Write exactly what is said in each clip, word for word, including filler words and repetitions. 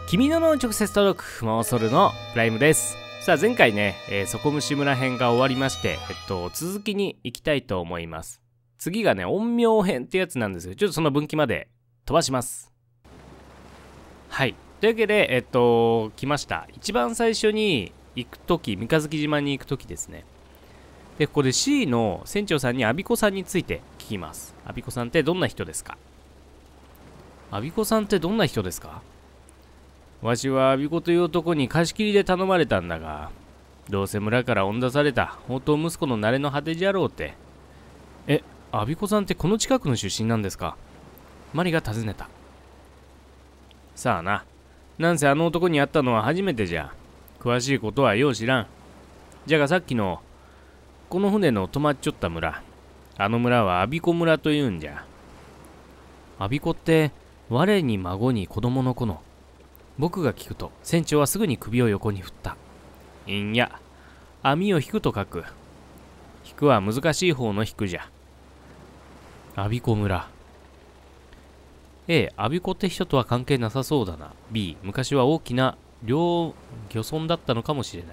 君のの直接届くマオソルのプライムです。さあ前回ね、えー、底虫村編が終わりまして、えっと続きに行きたいと思います。次がね陰陽編ってやつなんですよ。ちょっとその分岐まで飛ばします。はい、というわけでえっと来ました。一番最初に行くとき、三日月島に行くときですね。でここで C の船長さんにアビコさんについて聞きます。アビコさんってどんな人ですか？アビコさんってどんな人ですか？わしはアビコという男に貸し切りで頼まれたんだが、どうせ村から追ん出された放蕩息子の慣れの果てじゃろうって。え、アビコさんってこの近くの出身なんですか？マリが尋ねた。さあな、なんせあの男に会ったのは初めてじゃ。詳しいことはよう知らん。じゃがさっきのこの船の止まっちょった村、あの村はアビコ村というんじゃ。アビコって我に孫に子供の子の。僕が聞くと船長はすぐに首を横に振った。いんや、網を引くと書く。引くは難しい方の引くじゃ。アビコ村。A、アビコって人とは関係なさそうだな。B、昔は大きな漁漁村だったのかもしれない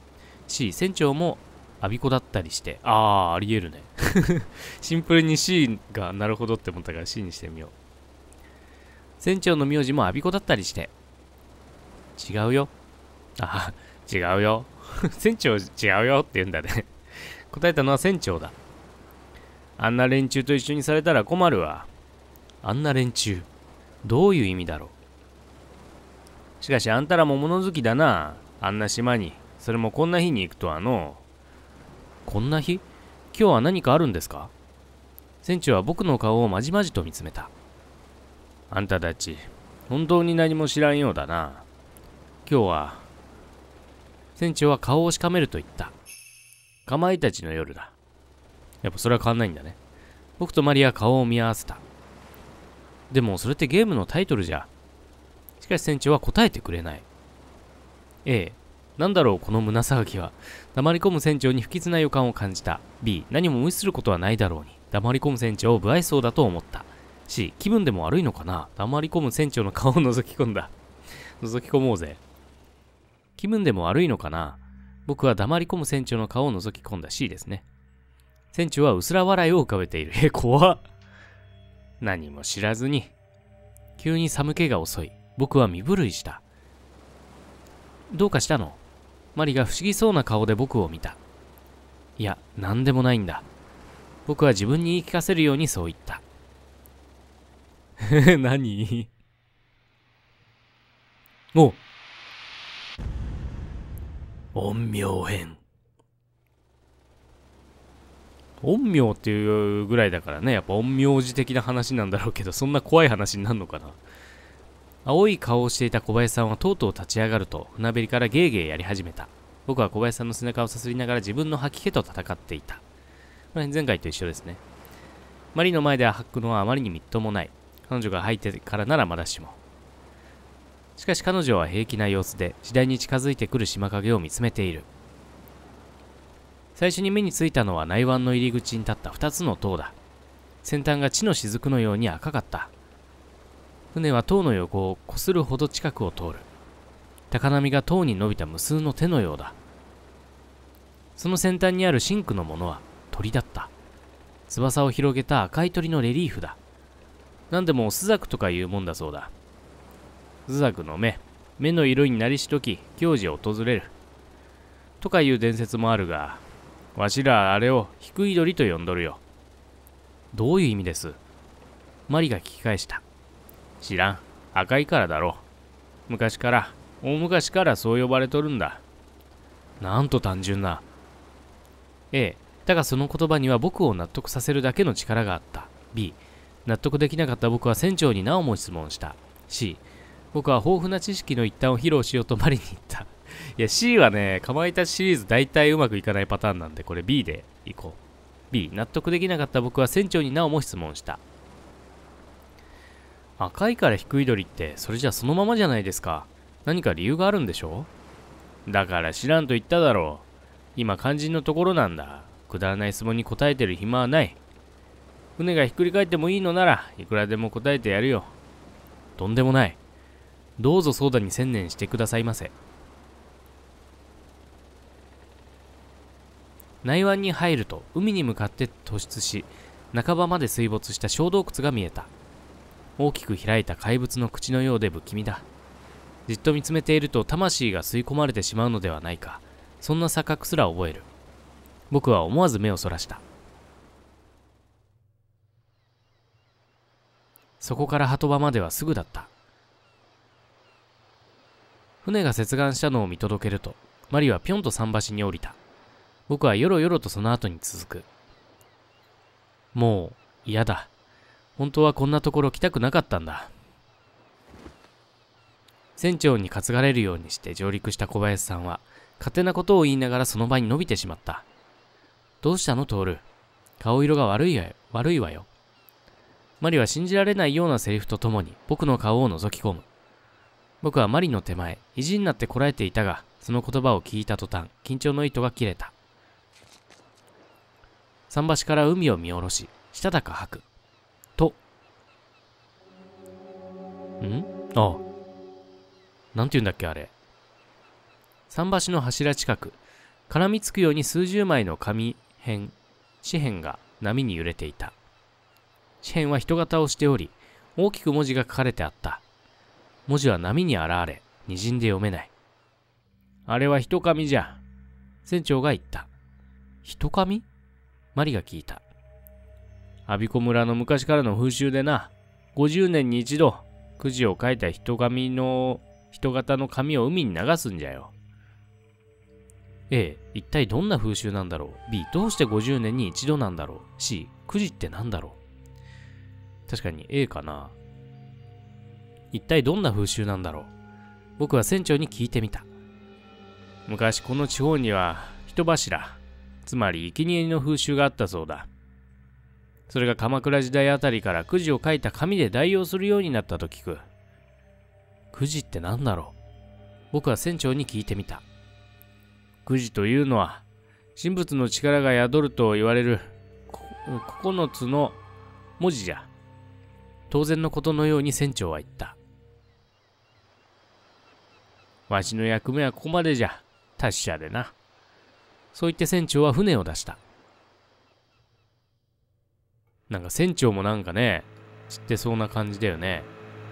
。C、船長もアビコだったりして。あー、ありえるね。シンプルに C がなるほどって思ったから C にしてみよう。船長の名字もアビコだったりして。違うよ。あ、違うよ。船長違うよって言うんだね。答えたのは船長だ。あんな連中と一緒にされたら困るわ。あんな連中。どういう意味だろう。しかしあんたらも物好きだな。あんな島に。それもこんな日に行くとはの。こんな日？今日は何かあるんですか？船長は僕の顔をまじまじと見つめた。あんたたち、本当に何も知らんようだな。今日は、船長は顔をしかめると言った。かまいたちの夜だ。やっぱそれは変わんないんだね。僕とマリは顔を見合わせた。でもそれってゲームのタイトルじゃ。しかし船長は答えてくれない。A、なんだろうこの胸騒ぎは。黙り込む船長に不吉な予感を感じた。B、何も無視することはないだろうに。黙り込む船長を不愛想だと思った。C、気分でも悪いのかな。黙り込む船長の顔を覗き込んだ。覗き込もうぜ。気分でも悪いのかな。僕は黙り込む船長の顔を覗き込んだ。 C ですね。船長は薄ら笑いを浮かべている。え、怖っ。何も知らずに。急に寒気が襲い、僕は身震いした。どうかしたの？マリが不思議そうな顔で僕を見た。いや、なんでもないんだ。僕は自分に言い聞かせるようにそう言った。何？お陰陽編。陰陽っていうぐらいだからね、やっぱ陰陽師的な話なんだろうけど、そんな怖い話になるのかな。青い顔をしていた小林さんはとうとう立ち上がると、船べりからゲーゲーやり始めた。僕は小林さんの背中をさすりながら自分の吐き気と戦っていた。これ前回と一緒ですね。マリの前で吐くのはあまりにみっともない。彼女が吐いてからならまだしも。しかし彼女は平気な様子で次第に近づいてくる島影を見つめている。最初に目についたのは内湾の入り口に立った二つの塔だ。先端が地の雫のように赤かった。船は塔の横をこするほど近くを通る。高波が塔に伸びた無数の手のようだ。その先端にあるシンクのものは鳥だった。翼を広げた赤い鳥のレリーフだ。なんでもスザクとかいうもんだそうだ。スザクの目、目の色になりしとき、矜持を訪れる。とかいう伝説もあるが、わしらあれを低い鳥と呼んどるよ。どういう意味です？マリが聞き返した。知らん。赤いからだろう。昔から、大昔からそう呼ばれとるんだ。なんと単純な。ええ、だがその言葉には僕を納得させるだけの力があった。B、納得できなかった僕は船長になおも質問した。C、僕は豊富な知識の一端を披露しようとマリに言った。いや C はね、かまいたちシリーズ大体うまくいかないパターンなんで、これ B でいこう。B、納得できなかった僕は船長になおも質問した。赤いから低い鳥ってそれじゃそのままじゃないですか。何か理由があるんでしょ？だから知らんと言っただろう。今肝心のところなんだ。くだらない質問に答えてる暇はない。船がひっくり返ってもいいのならいくらでも答えてやるよ。とんでもない。 どうぞ相談に専念してくださいませ。内湾に入ると海に向かって突出し、半ばまで水没した小洞窟が見えた。大きく開いた怪物の口のようで不気味だ。じっと見つめていると魂が吸い込まれてしまうのではないか、そんな錯覚すら覚える。僕は思わず目をそらした。そこから鳩場まではすぐだった。船が接岸したのを見届けると、マリはぴょんと桟橋に降りた。僕はよろよろとその後に続く。もう嫌だ。本当はこんなところ来たくなかったんだ。船長に担がれるようにして上陸した小林さんは、勝手なことを言いながらその場に伸びてしまった。どうしたの、トール。顔色が悪いわよ。悪いわよ。マリは信じられないようなセリフとともに僕の顔を覗き込む。僕はマリの手前、意地になってこらえていたが、その言葉を聞いた途端、緊張の糸が切れた。桟橋から海を見下ろし、したたか吐く。と。んああ。なんて言うんだっけあれ。桟橋の柱近く、絡みつくように数十枚の紙片、紙片が波に揺れていた。紙片は人型をしており、大きく文字が書かれてあった。文字は波に洗われ、滲んで読めない。あれは人紙じゃ。船長が言った。人紙？マリが聞いた。アビコ村の昔からの風習でな、ごじゅうねんに一度、くじを書いた人紙の、人型の紙を海に流すんじゃよ。A、一体どんな風習なんだろう。B、どうしてごじゅうねんに一度なんだろう。C、くじってなんだろう。確かに A かな。一体どんな風習なんだろう。僕は船長に聞いてみた。昔この地方には人柱、つまり生贄の風習があったそうだ。それが鎌倉時代あたりからくじを書いた紙で代用するようになったと聞く。くじってなんだろう。僕は船長に聞いてみた。くじというのは神仏の力が宿ると言われるここのつの文字じゃ。当然のことのように船長は言った。わしの役目はここまでじゃ。達者でな。そう言って船長は船を出した。なんか船長もなんかね、知ってそうな感じだよね。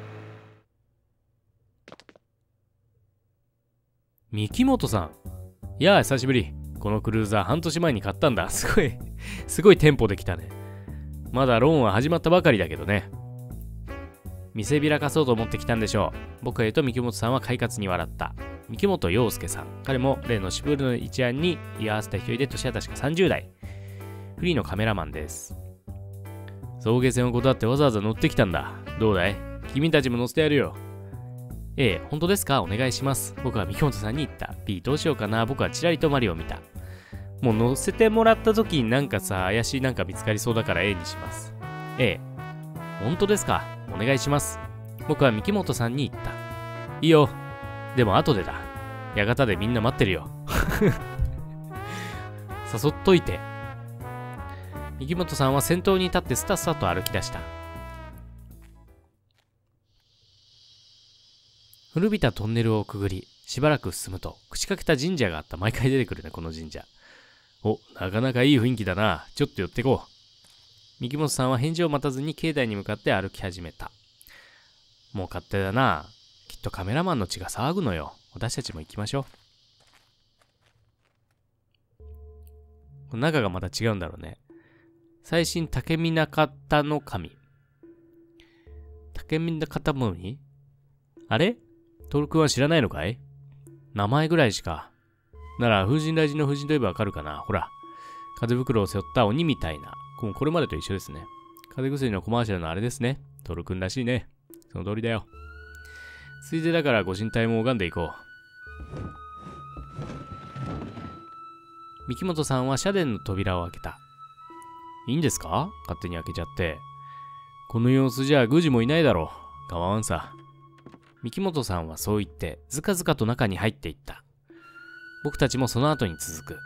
三木本さん。いやあ、久しぶり。このクルーザー半年前に買ったんだ。すごい、すごいテンポできたね。まだローンは始まったばかりだけどね。見せびらかそうと思ってきたんでしょう。僕が言うと三木本さんは快活に笑った。三木本陽介さん。彼も例のシブルの一案に居合わせた一人で、年は確かさんじゅう代。フリーのカメラマンです。送迎船を断ってわざわざ乗ってきたんだ。どうだい？君たちも乗せてやるよ。A、本当ですか？お願いします。僕は三木本さんに言った。B、どうしようかな。僕はちらりとマリを見た。もう乗せてもらった時になんかさ、怪しいなんか見つかりそうだから A にします。A、本当ですか？お願いします。僕は三木本さんに言った。いいよ。でも後でだ。館でみんな待ってるよ。誘っといて。三木本さんは先頭に立ってスタスタと歩き出した。古びたトンネルをくぐり、しばらく進むと、朽ちかけた神社があった。毎回出てくるね、この神社。お、なかなかいい雰囲気だな。ちょっと寄ってこう。三木本さんは返事を待たずに境内に向かって歩き始めた。もう勝手だな。きっとカメラマンの血が騒ぐのよ。私たちも行きましょう。中がまた違うんだろうね。最新竹見中田の神。竹見中田の神？あれ？トール君は知らないのかい？名前ぐらいしか。なら、風神雷神の風神といえばわかるかな。ほら、風袋を背負った鬼みたいな。これまでと一緒ですね。風邪薬のコマーシャルのあれですね。トール君らしいね。その通りだよ。ついでだからご神体も拝んでいこう。三木本さんは社殿の扉を開けた。いいんですか？勝手に開けちゃって。この様子じゃ宮司もいないだろう。構わんさ。三木本さんはそう言って、ずかずかと中に入っていった。僕たちもその後に続く。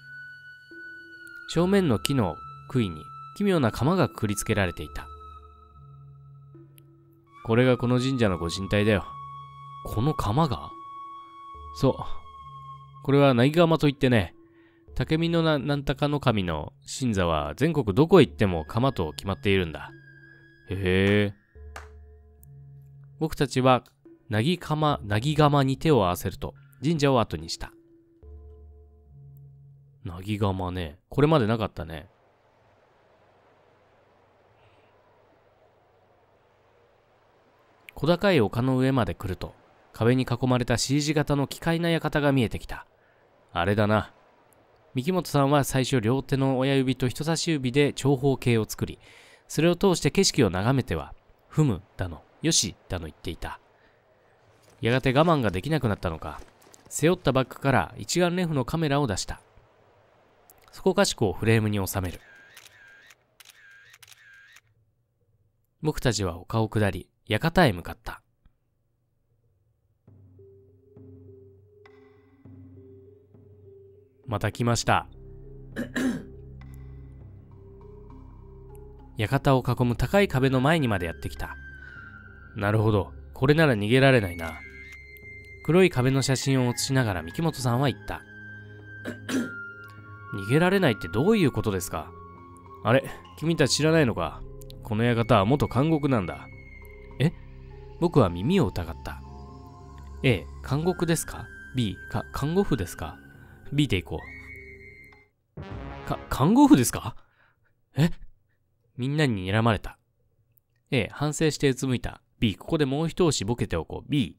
正面の木の杭に奇妙な鎌がくくりつけられていた。これがこの神社のご神体だよ。 この釜が？そう。これはなぎ釜といってね、竹見の な, なんたかの神の神座は全国どこ行っても釜と決まっているんだ。へえ。僕たちはなぎ釜、なぎ釜に手を合わせると神社を後にした。なぎ釜ね。これまでなかったね。小高い丘の上まで来ると、壁に囲まれた シー 字型の奇怪な館が見えてきた。あれだな。三木本さんは最初両手の親指と人差し指で長方形を作り、それを通して景色を眺めては、ふむだの、よしだの言っていた。やがて我慢ができなくなったのか、背負ったバッグから一眼レフのカメラを出した。そこかしこをフレームに収める。僕たちは丘を下り、館へ向かった。また来ました。館を囲む高い壁の前にまでやってきた。なるほど。これなら逃げられないな。黒い壁の写真を写しながら三木本さんは言った。逃げられないってどういうことですか？あれ、君たち知らないのか？この館は元監獄なんだ。え？僕は耳を疑った。A、監獄ですか？ B、か、看護婦ですか？ B で行こう。か、看護婦ですか？え？みんなに睨まれた。A、反省してうつむいた。B、ここでもう一押しボケておこう。B、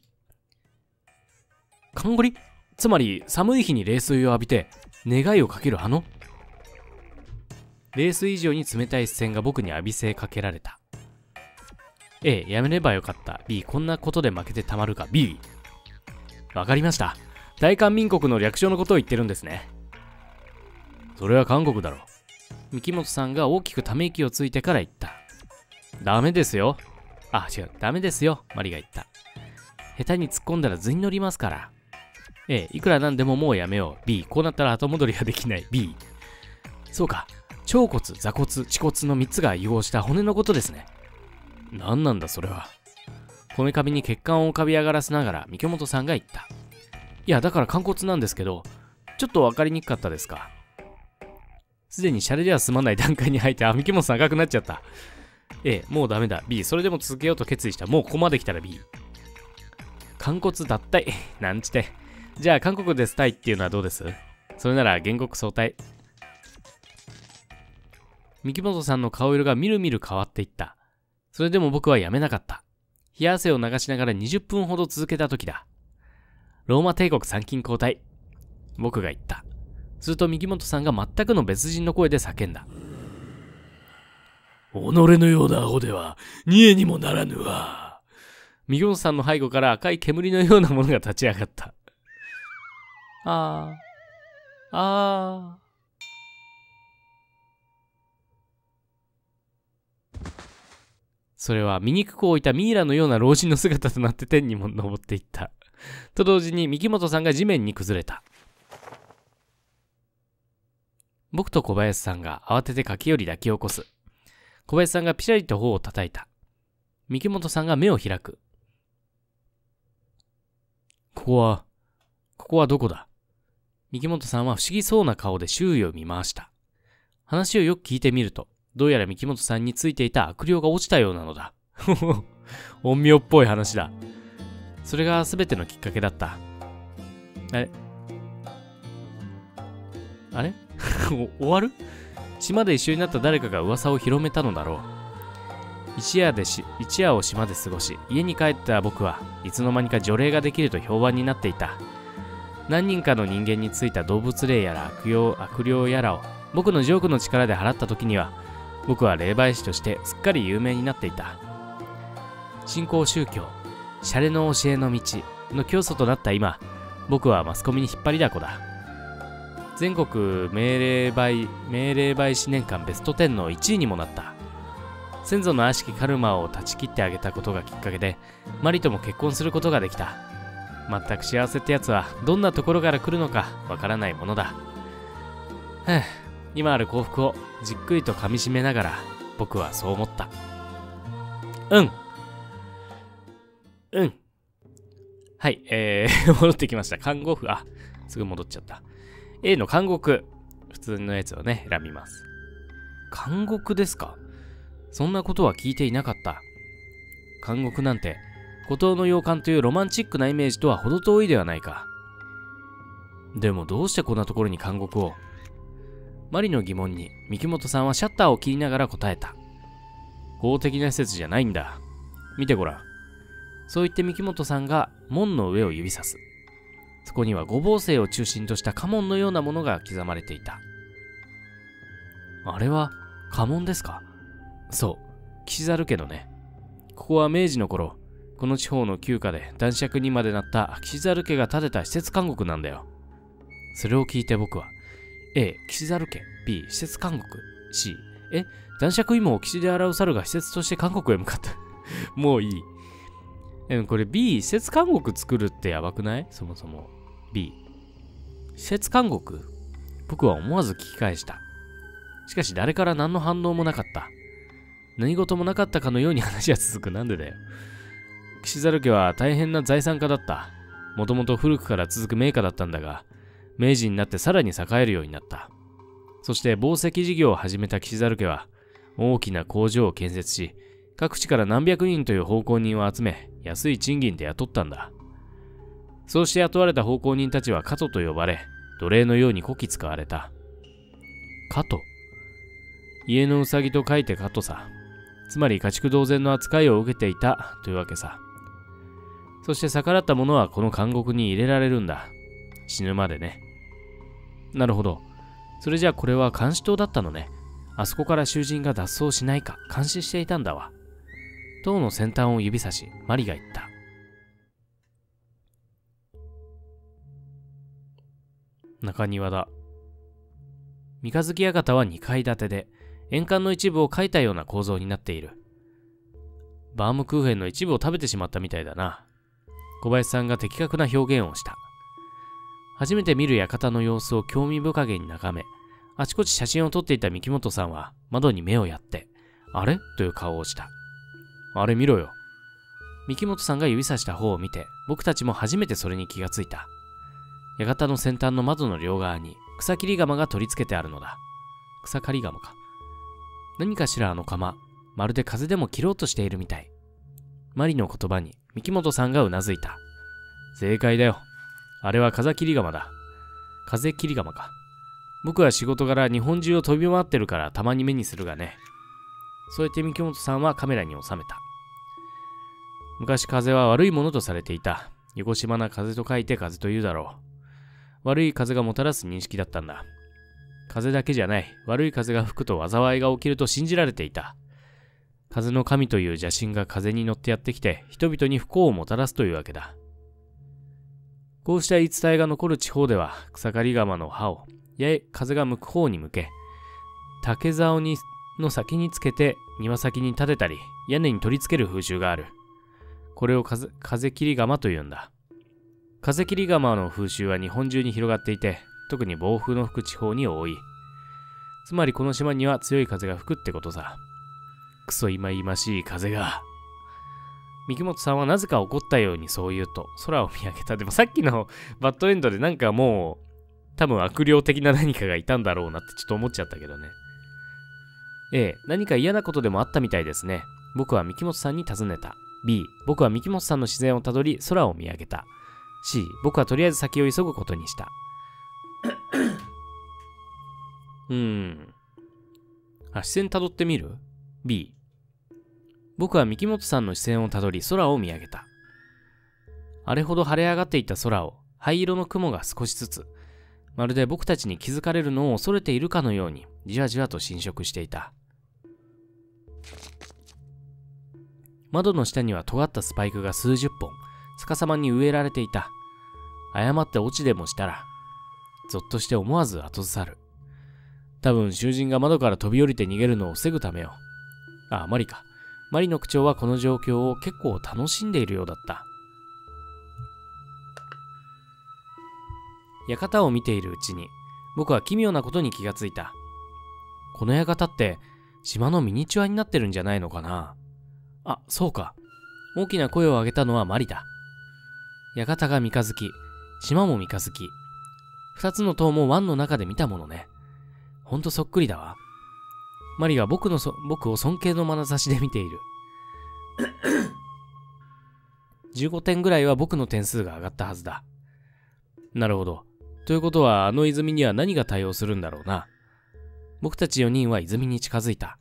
看護り？つまり寒い日に冷水を浴びて願いをかけるあの？冷水以上に冷たい視線が僕に浴びせかけられた。A、やめればよかった。B、こんなことで負けてたまるか。B、わかりました。大韓民国の略称のことを言ってるんですね。それは韓国だろ。三木本さんが大きくため息をついてから言った。ダメですよ。あ、違う。ダメですよ。マリが言った。下手に突っ込んだら図に乗りますから。A、いくらなんでももうやめよう。B、こうなったら後戻りができない。B、そうか。腸骨、座骨、恥骨のみっつが融合した骨のことですね。何なんだそれは。こめかみに血管を浮かび上がらせながら三木本さんが言った。いや、だから寛骨なんですけど、ちょっと分かりにくかったですか。すでにシャレでは済まない段階に入って、あ、三木本さん赤くなっちゃった。A、もうダメだ。B、それでも続けようと決意した。もうここまで来たら B。寛骨脱退。なんちて。じゃあ韓国ですたいっていうのはどうです？それなら原告相対。三木本さんの顔色がみるみる変わっていった。それでも僕はやめなかった。冷や汗を流しながらにじゅっぷんほど続けた時だ。ローマ帝国参勤交代。僕が言った。すると三木本さんが全くの別人の声で叫んだ。己のようなアホでは煮えにもならぬわ。三木本さんの背後から赤い煙のようなものが立ち上がった。あー、あー。それは醜く置いたミイラのような老人の姿となって天にも昇っていった。と同時に三木本さんが地面に崩れた。僕と小林さんが慌てて駆け寄り抱き起こす。小林さんがピシャリと頬を叩いた。三木本さんが目を開く。ここは、ここはどこだ？三木本さんは不思議そうな顔で周囲を見回した。話をよく聞いてみると、どうやら三木本さんについていた悪霊が落ちたようなのだ。陰陽っぽい話だ。それが全てのきっかけだった。あれあれ終わる？島で一緒になった誰かが噂を広めたのだろう。一夜でし、一夜を島で過ごし、家に帰った僕はいつの間にか除霊ができると評判になっていた。何人かの人間についた動物霊やら悪霊、悪霊やらを僕のジョークの力で払った時には、僕は霊媒師としてすっかり有名になっていた。新興宗教、シャレの教えの道の教祖となった今、僕はマスコミに引っ張りだこだ。全国命令媒、命令媒師年間ベストじゅうのいちいにもなった。先祖の悪しきカルマを断ち切ってあげたことがきっかけで、マリとも結婚することができた。全く幸せってやつはどんなところから来るのかわからないものだ。はぁ、今ある幸福をじっくりと噛みしめながら僕はそう思った。うん。うん。 はい、えー、戻ってきました。看護婦、あ、すぐ戻っちゃった。A の監獄。普通のやつをね、選びます。監獄ですか？そんなことは聞いていなかった。監獄なんて、孤島の洋館というロマンチックなイメージとは程遠いではないか。でもどうしてこんなところに監獄を？マリの疑問に三木本さんはシャッターを切りながら答えた。公的な施設じゃないんだ。見てごらん。そう言って三木本さんが門の上を指さす。そこには五芒星を中心とした家紋のようなものが刻まれていた。あれは家紋ですか？そう、岸猿家のね。ここは明治の頃、この地方の旧家で男爵にまでなった岸猿家が建てた施設監獄なんだよ。それを聞いて僕は、A、岸猿家、B、施設監獄、C、え、男爵芋を岸で洗う猿が施設として韓国へ向かった。もういい。え、これ B、施設監獄作るってやばくない？そもそも。B、施設監獄？僕は思わず聞き返した。しかし誰から何の反応もなかった。何事もなかったかのように話が続く。なんでだよ。岸猿家は大変な財産家だった。もともと古くから続く名家だったんだが、明治になってさらに栄えるようになった。そして紡績事業を始めた岸猿家は、大きな工場を建設し、各地から何百人という奉公人を集め、安い賃金で雇ったんだ。そうして雇われた奉公人たちはカトと呼ばれ、奴隷のようにこき使われた。カト？家のうさぎと書いてカトさ。つまり家畜同然の扱いを受けていたというわけさ。そして逆らった者はこの監獄に入れられるんだ。死ぬまでね。なるほど。それじゃあこれは監視塔だったのね。あそこから囚人が脱走しないか監視していたんだわ。塔の先端を指さし、マリが言った。中庭だ。三日月館はにかい建てで、円環の一部を描いたような構造になっている。バームクーヘンの一部を食べてしまったみたいだな。小林さんが的確な表現をした。初めて見る館の様子を興味深げに眺め、あちこち写真を撮っていた三木本さんは窓に目をやって、あれ？という顔をした。あれ見ろよ。三木本さんが指さした方を見て、僕たちも初めてそれに気がついた。館の先端の窓の両側に草切り釜が取り付けてあるのだ。草刈り釜か。何かしらあの釜、まるで風でも切ろうとしているみたい。マリの言葉に三木本さんがうなずいた。正解だよ。あれは風切り釜だ。風切り釜か。僕は仕事柄日本中を飛び回ってるからたまに目にするがね。そうやって三木本さんはカメラに収めた。昔風は悪いものとされていた。よこしまな風と書いて風と言うだろう。悪い風がもたらす認識だったんだ。風だけじゃない。悪い風が吹くと災いが起きると信じられていた。風の神という邪神が風に乗ってやってきて人々に不幸をもたらすというわけだ。こうした言い伝えが残る地方では草刈り釜の刃をやや風が向く方に向け、竹竿にの先につけて庭先に立てたり屋根に取り付ける風習がある。これを風、風切り釜と言うんだ。風切り釜の風習は日本中に広がっていて、特に暴風の吹く地方に多い。つまりこの島には強い風が吹くってことさ。クソ忌々しい風が。三木本さんはなぜか怒ったようにそう言うと空を見上げた。でもさっきのバッドエンドでなんかもう多分悪霊的な何かがいたんだろうなってちょっと思っちゃったけどね。ええ、何か嫌なことでもあったみたいですね。僕は三木本さんに尋ねた。B、僕は三木本さんの自然をたどり空を見上げた。C、僕はとりあえず先を急ぐことにした。うーん。あ、視線たどってみる？ B、僕は三木本さんの視線をたどり空を見上げた。あれほど晴れ上がっていた空を灰色の雲が少しずつ、まるで僕たちに気づかれるのを恐れているかのようにじわじわと侵食していた。窓の下には尖ったスパイクが数十本逆さまに植えられていた。誤って落ちでもしたらゾッとして思わず後ずさる。多分囚人が窓から飛び降りて逃げるのを防ぐためよ。ああ、マリか。マリの口調はこの状況を結構楽しんでいるようだった。館を見ているうちに僕は奇妙なことに気がついた。この館って島のミニチュアになってるんじゃないのかな。あ、そうか。大きな声を上げたのはマリだ。 館が三日月、島も三日月。二つの塔も湾の中で見たものね。ほんとそっくりだわ。マリが僕のそ、僕を尊敬の眼差しで見ている。じゅうごてんぐらいは僕の点数が上がったはずだ。なるほど。ということは、あの泉には何が対応するんだろうな。僕たちよにんは泉に近づいた。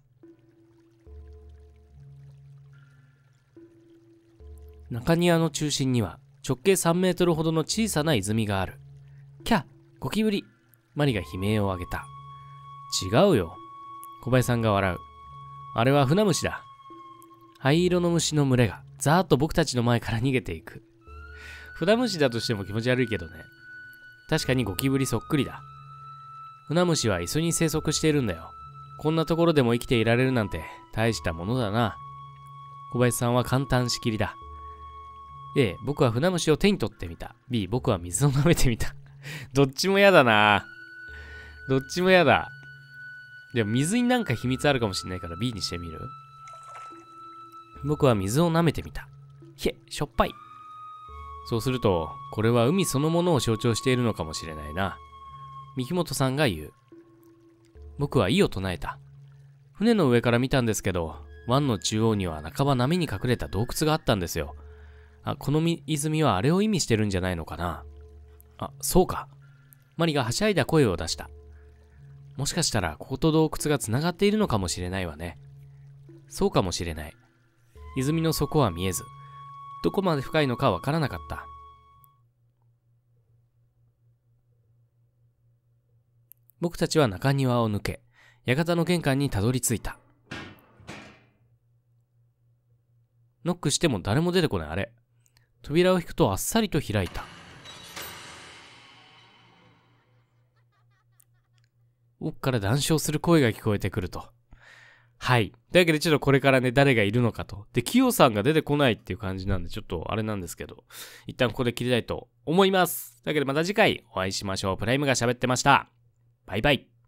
中庭の中心には直径さんメートルほどの小さな泉がある。キャ、ゴキブリ。マリが悲鳴を上げた。違うよ。小林さんが笑う。あれは船虫だ。灰色の虫の群れがざーっと僕たちの前から逃げていく。船虫だとしても気持ち悪いけどね。確かにゴキブリそっくりだ。船虫は磯に生息しているんだよ。こんなところでも生きていられるなんて大したものだな。小林さんは簡単しきりだ。A、僕は船虫を手に取ってみた。B、僕は水を舐めてみた。どっちも嫌だな。どっちも嫌だ。でも水になんか秘密あるかもしれないから B にしてみる？僕は水を舐めてみた。ひえ、しょっぱい。そうすると、これは海そのものを象徴しているのかもしれないな。三木本さんが言う。僕は異を唱えた。船の上から見たんですけど、湾の中央には半ば波に隠れた洞窟があったんですよ。あ、この泉はあれを意味してるんじゃないのかな。あ、そうか。マリがはしゃいだ声を出した。もしかしたらここと洞窟がつながっているのかもしれないわね。そうかもしれない。泉の底は見えず、どこまで深いのかわからなかった。僕たちは中庭を抜け、館の玄関にたどり着いた。ノックしても誰も出てこない。あれ。扉を引くとあっさりと開いた。奥から談笑する声が聞こえてくると。はい。だけどちょっとこれからね、誰がいるのかと。で、キヨさんが出てこないっていう感じなんで、ちょっとあれなんですけど、一旦ここで切りたいと思います。だけどまた次回お会いしましょう。プライムが喋ってました。バイバイ。